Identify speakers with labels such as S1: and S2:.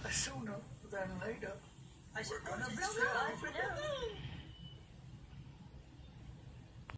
S1: Sooner than later,
S2: I
S1: we're
S2: suppose
S1: gonna be
S2: it's true.
S1: there.
S2: I know.